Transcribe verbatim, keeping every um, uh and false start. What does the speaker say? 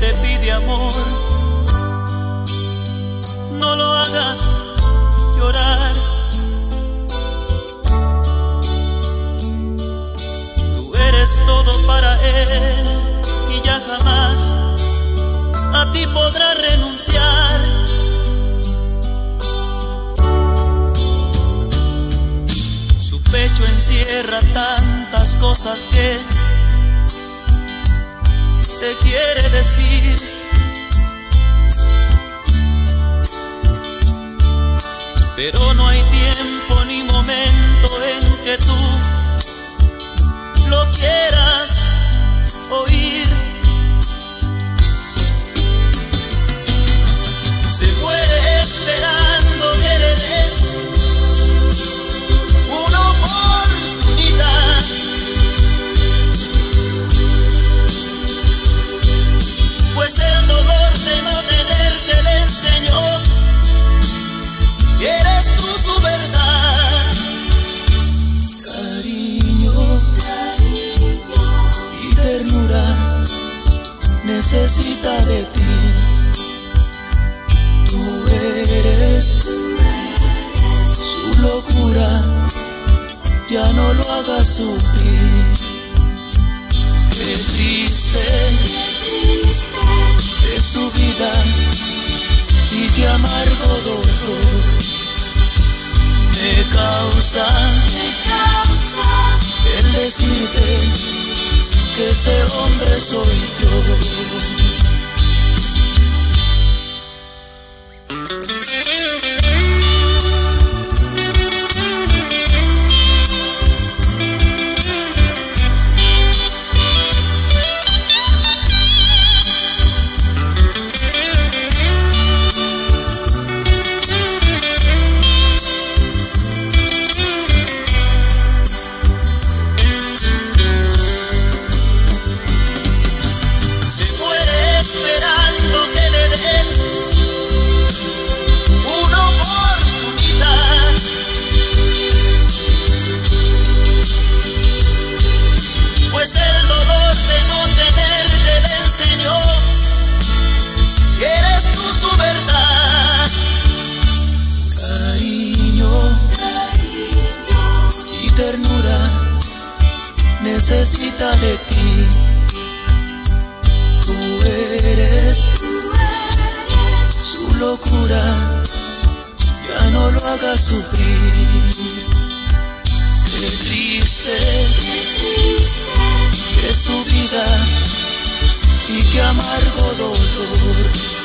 te pide amor, no lo hagas llorar. Tú eres todo para él y ya jamás a ti podrá renunciar. Su pecho encierra tantas cosas que te quiere decir. Pero no hay tiempo ni momento en que tú lo quieras oír. Se muere esperando que le des una oportunidad. Pues el dolor de no tenerte le enseñó que eres tú su verdad. Cariño, cariño y ternura necesita de ti. Tú eres su locura, ya no lo hagas sufrir. Qué triste es tu vida y qué amargo dolor me causa, me causa el decirte que ese hombre soy yo. Necesita de ti. Tú eres, tú eres su locura, ya no lo hagas sufrir. Qué triste es tu vida y qué amargo dolor